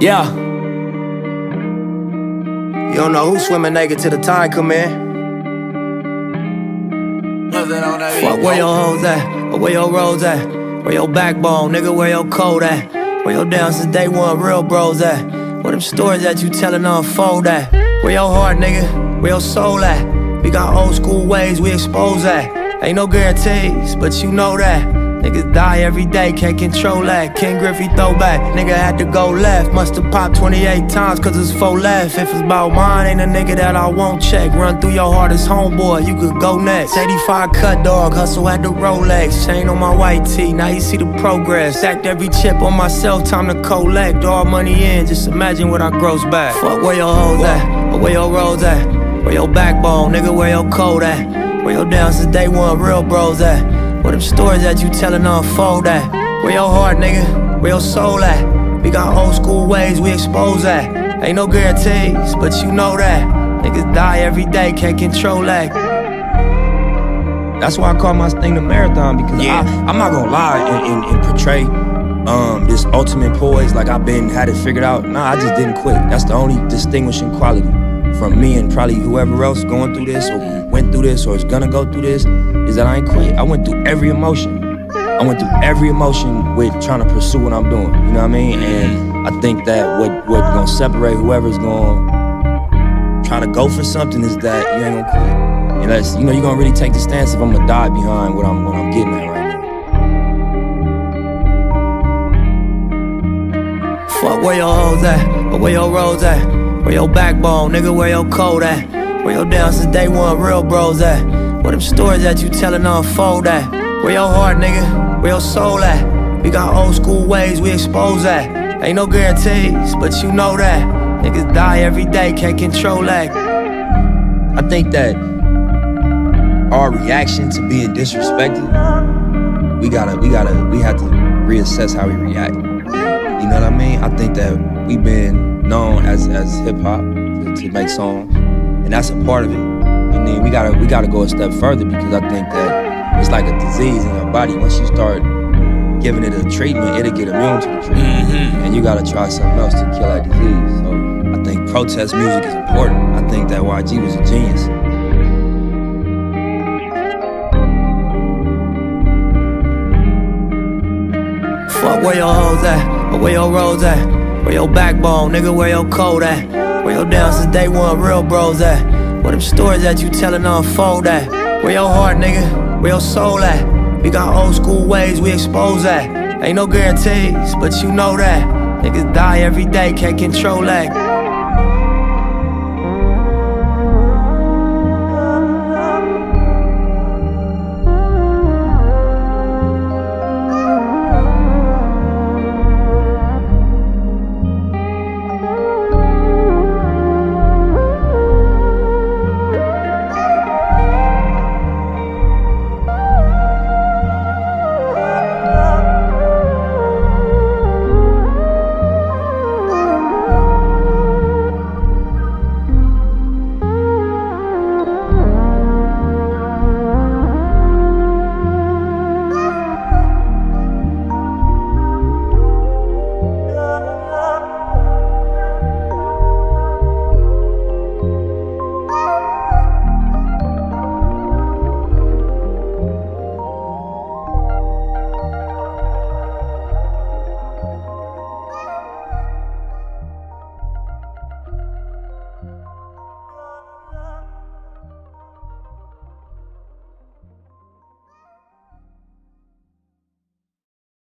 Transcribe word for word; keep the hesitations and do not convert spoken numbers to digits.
Yeah. You don't know who's swimming naked till the tide come in. Fuck where your hoes at, or where your roads at, where your backbone, nigga, where your code at, where your down since day one real bros at, where them stories that you tellin' unfold at, where your heart, nigga, where your soul at. We got old school ways we expose that. Ain't no guarantees, but you know that. Niggas die every day, can't control that. King Griffey throwback, nigga had to go left. Musta popped twenty-eight times cause it's four left. If it's about mine, ain't a nigga that I won't check. Run through your heart as homeboy, you could go next. eighty-five cut dog, hustle at the Rolex. Chain on my white tee, now you see the progress. Stacked every chip on myself, time to collect. All money in, just imagine what I gross back. Fuck where your hoes at, or where your roads at, where your backbone, nigga, where your code at, where your down since day one real bros at, where them stories that you tellin' unfold at, where your heart, nigga, where your soul at. We got old school ways we expose that. Ain't no guarantees, but you know that. Niggas die every day, can't control that. That's why I call my thing the marathon, because yeah. I, I'm not gonna lie and, and, and portray um, this ultimate poise like I've been had it figured out. Nah, I just didn't quit. That's the only distinguishing quality from me and probably whoever else going through this or went through this or is gonna go through this, is that I ain't quit. I went through every emotion. I went through every emotion with trying to pursue what I'm doing, you know what I mean? And I think that what what's gonna separate whoever's gonna try to go for something is that you ain't gonna quit. Unless, you know, you're gonna really take the stance if I'm gonna die behind what I'm, what I'm getting at right now. Fuck where your hoes at, or where your roads at, where your backbone, nigga, where your code at, where your down since day one real bros at, where them stories that you tellin' unfold at, where your heart, nigga, where your soul at. We got old school ways we expose that. Ain't no guarantees, but you know that. Niggas die every day, can't control that. I think that our reaction to being disrespected, we gotta, we gotta, we have to reassess how we react. You know what I mean? I think that we've been known as as hip hop to, to make songs, and that's a part of it. And then we gotta we gotta go a step further, because I think that it's like a disease in your body. Once you start giving it a treatment, it'll get immune to the treatment, mm-hmm. and you gotta try something else to kill that disease. So I think protest music is important. I think that Y G was a genius. Fuck where your hoes at, or where your roads at, where your backbone, nigga, where your code at, where your down since day one real bros at, where them stories that you tellin' unfold at, where your heart, nigga, where your soul at. We got old school ways we expose that. Ain't no guarantees, but you know that. Niggas die every day, can't control that.